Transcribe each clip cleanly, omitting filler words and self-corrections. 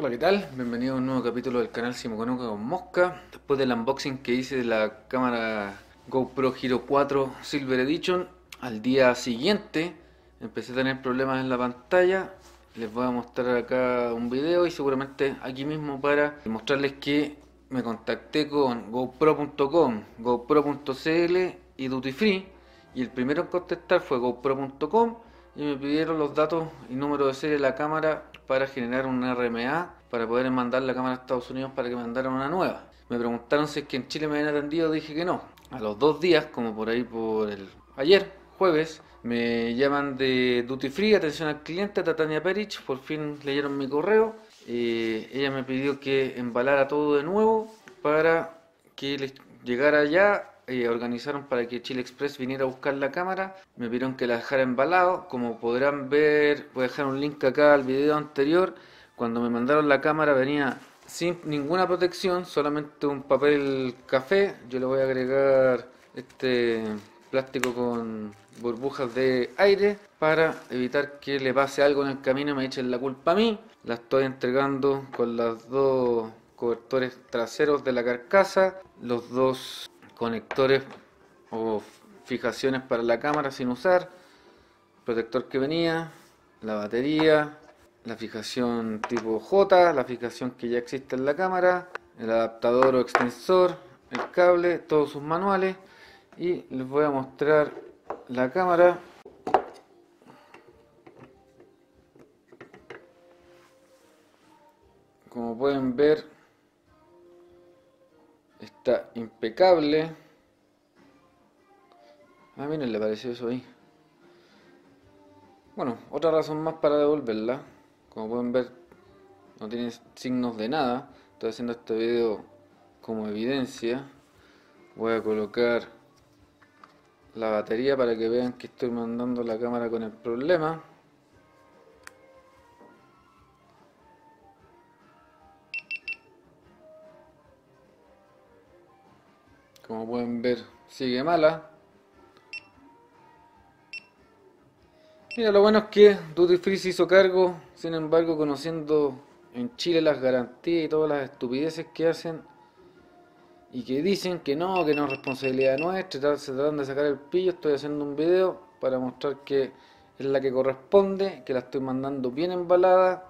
Hola, ¿qué tal? Bienvenido a un nuevo capítulo del canal Simoconuca con Mosca. Después del unboxing que hice de la cámara GoPro Hero 4 Silver Edition, al día siguiente empecé a tener problemas en la pantalla. Les voy a mostrar acá un video y seguramente aquí mismo para mostrarles que me contacté con GoPro.com, GoPro.cl y Duty Free, y el primero en contestar fue GoPro.com y me pidieron los datos y número de serie de la cámara para generar un RMA para poder mandar la cámara a Estados Unidos para que me mandaran una nueva. Me preguntaron si es que en Chile me habían atendido, dije que no. A los 2 días, como por ahí por el ayer, jueves, me llaman de Duty Free, atención al cliente, Tatiana Perich, por fin leyeron mi correo. Ella me pidió que embalara todo de nuevo para que les llegara allá. Organizaron para que Chile Express viniera a buscar la cámara, me pidieron que la dejara embalado. Como podrán ver, voy a dejar un link acá al video anterior. Cuando me mandaron la cámara venía sin ninguna protección, solamente un papel café. Yo le voy a agregar este plástico con burbujas de aire para evitar que le pase algo en el camino y me echen la culpa a mí. La estoy entregando con los dos cobertores traseros de la carcasa, los dos conectores o fijaciones para la cámara sin usar, protector que venía, la batería, la fijación tipo J, la fijación que ya existe en la cámara, el adaptador o extensor, el cable, todos sus manuales, y les voy a mostrar la cámara. Como pueden ver, está impecable. Ah, miren, le pareció eso ahí. Bueno, otra razón más para devolverla. Como pueden ver, no tiene signos de nada. Estoy haciendo este video como evidencia. Voy a colocar la batería para que vean que estoy mandando la cámara con el problema. Como pueden ver, sigue mala. Mira, lo bueno es que Duty Free se hizo cargo. Sin embargo, conociendo en Chile las garantías y todas las estupideces que hacen y que dicen que no es responsabilidad nuestra, se tratan de sacar el pillo, estoy haciendo un video para mostrar que es la que corresponde, que la estoy mandando bien embalada.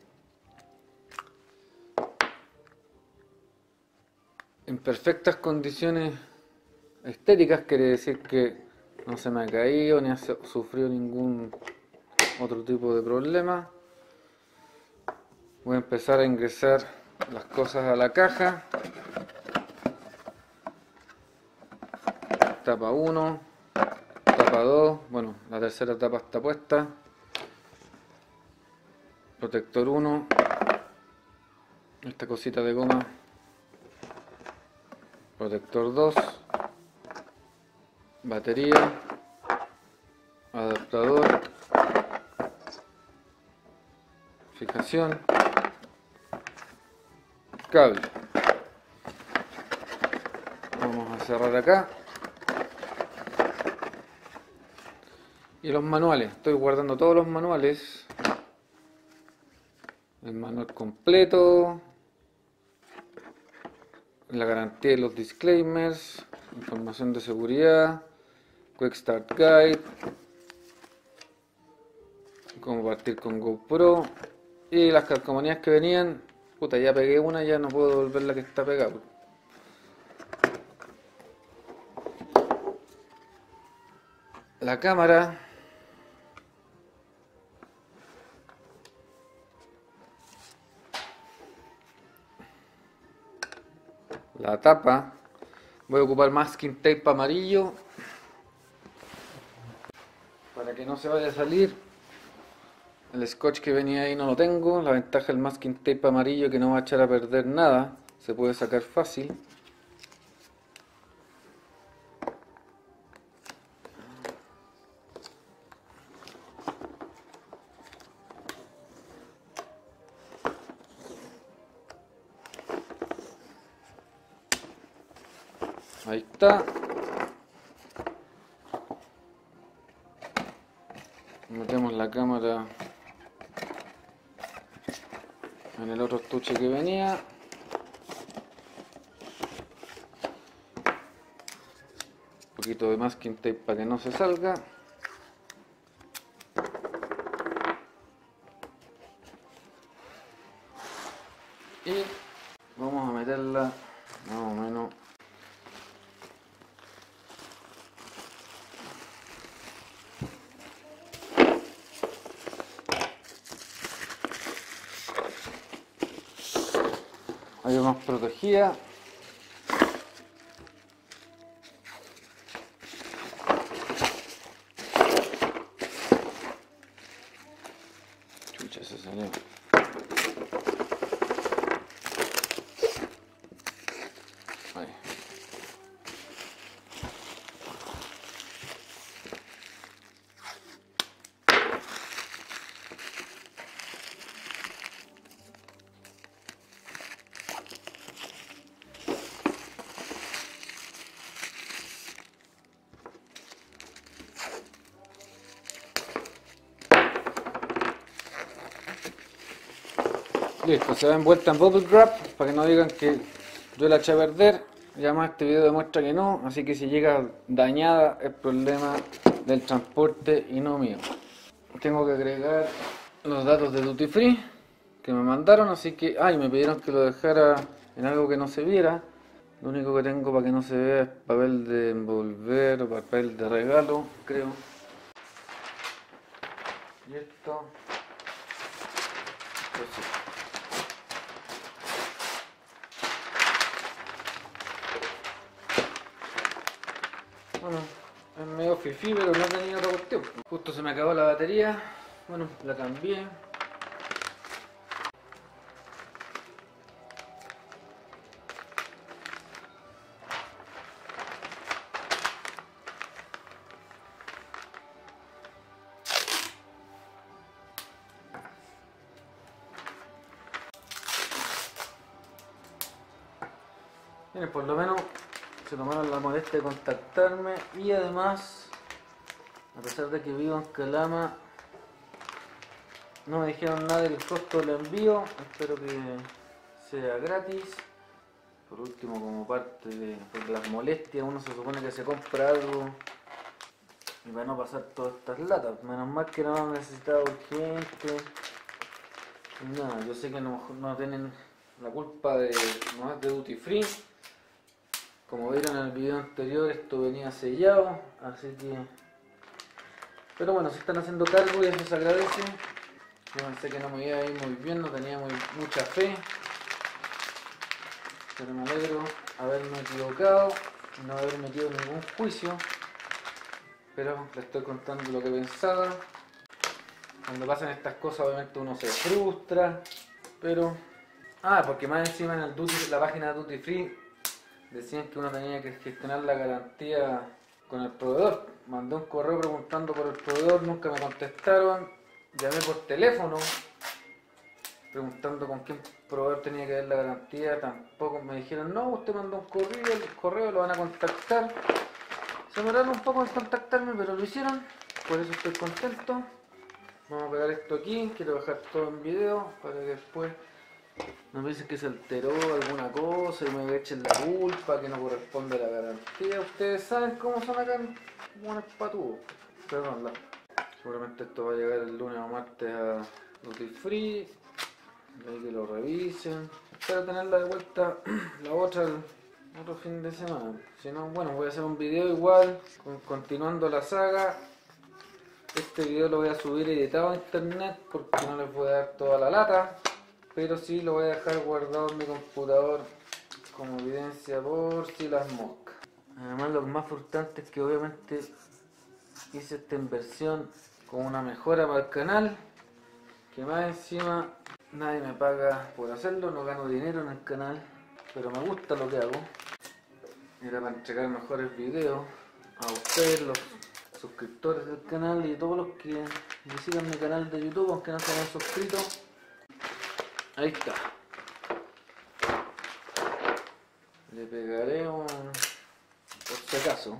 En perfectas condiciones estéticas, quiere decir que no se me ha caído ni ha sufrido ningún otro tipo de problema. Voy a empezar a ingresar las cosas a la caja. Tapa 1, tapa 2, bueno, la tercera tapa está puesta. Protector 1, esta cosita de goma. Protector 2, batería, adaptador, fijación, cable. Vamos a cerrar acá. Y los manuales, estoy guardando todos los manuales. El manual completo, la garantía y los disclaimers, información de seguridad, Quick Start Guide, cómo partir con GoPro, y las calcomanías que venían. Puta, ya pegué una, ya no puedo devolver la que está pegada. La cámara, la tapa, voy a ocupar masking tape amarillo para que no se vaya a salir. El scotch que venía ahí no lo tengo. La ventaja del masking tape amarillo que no va a echar a perder nada, se puede sacar fácil. Ahí está. Metemos la cámara en el otro estuche que venía. Un poquito de masking tape para que no se salga. Y vamos a meterla más o menos ahí, más protegida. Chucha, se salió. Ahí. Listo, se va envuelta en bubble wrap para que no digan que yo la eché a perder. Ya más este video demuestra que no, así que si llega dañada es problema del transporte y no mío. Tengo que agregar los datos de Duty Free que me mandaron, así que... y me pidieron que lo dejara en algo que no se viera. Lo único que tengo para que no se vea es papel de envolver o papel de regalo, creo. Y esto... pues sí. Bueno, es medio fifí, pero no tenía otra cuestión. Justo se me acabó la batería. Bueno, la cambié. Miren, por lo menos se tomaron la molestia de contactarme y además, a pesar de que vivo en Calama, no me dijeron nada del costo del envío. Espero que sea gratis. Por último, como parte de las molestias, uno se supone que se compra algo y para no pasar todas estas latas. Menos mal que no lo necesitaba urgente. Y nada, yo sé que a lo mejor no tienen la culpa de, no es de Duty Free. Como vieron en el video anterior, esto venía sellado, así que... pero bueno, se están haciendo cargo y eso se agradece. Yo pensé que no me iba a ir muy bien, no tenía mucha fe. Pero me alegro haberme equivocado, no haber metido ningún juicio. Pero les estoy contando lo que pensaba. Cuando pasan estas cosas obviamente uno se frustra. Pero... porque más encima en la página de Duty Free decían que uno tenía que gestionar la garantía con el proveedor. Mandé un correo preguntando por el proveedor, nunca me contestaron. Llamé por teléfono preguntando con quién proveedor tenía que ver la garantía, tampoco me dijeron, no, usted mandó un correo, el correo lo van a contactar. Se demoraron un poco en contactarme, pero lo hicieron, por eso estoy contento. Vamos a pegar esto aquí, quiero dejar todo en video para que después no me dicen que se alteró alguna cosa y me echen la culpa, que no corresponde a la garantía. Ustedes saben cómo son acá en buenos patudos. Perdón, seguramente esto va a llegar el lunes o martes a Duty Free. De ahí que lo revisen. Espero tenerla de vuelta la otra el otro fin de semana. Si no, bueno, voy a hacer un video igual, continuando la saga. Este video lo voy a subir editado a internet porque no les voy a dar toda la lata. Pero sí lo voy a dejar guardado en mi computador como evidencia por si las moscas. Además, lo más frustrante es que obviamente hice esta inversión con una mejora para el canal, que más encima nadie me paga por hacerlo, no gano dinero en el canal, pero me gusta lo que hago. Era para entregar mejores videos a ustedes, los suscriptores del canal y todos los que visitan mi canal de YouTube, aunque no se hayan suscrito. Ahí está. Le pegaré un... por si acaso.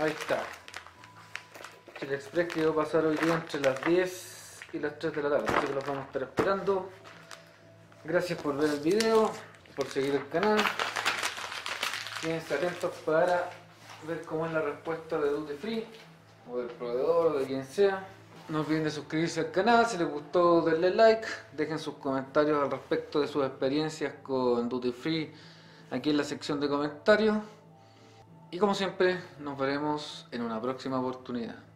Ahí está. Chica Express que va a pasar hoy día entre las 10 y las 3 de la tarde, así que los vamos a estar esperando. Gracias por ver el video, por seguir el canal. Quédense atentos para ver cómo es la respuesta de Duty Free o del proveedor o de quien sea. No olviden de suscribirse al canal, si les gustó denle like, dejen sus comentarios al respecto de sus experiencias con Duty Free aquí en la sección de comentarios. Y como siempre, nos veremos en una próxima oportunidad.